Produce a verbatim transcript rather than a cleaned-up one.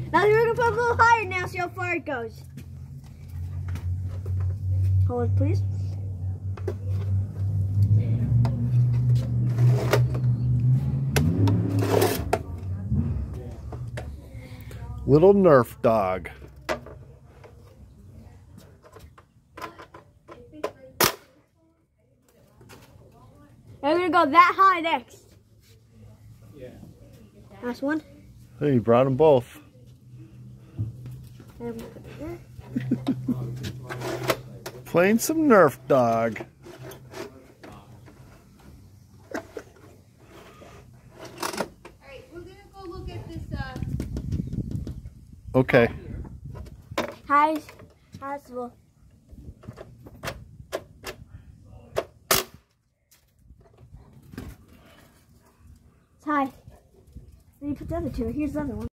Now we're gonna put it a little higher now, see how far it goes. Hold it, please. Little Nerf dog. Now we're gonna go that high next. Yeah. Last one. Hey, you brought them both. And we'll put it there. Playing some Nerf dog. Alright, we're gonna go look at this, uh... Okay. High as possible. It's high. Then you put the other two. Here's the other one.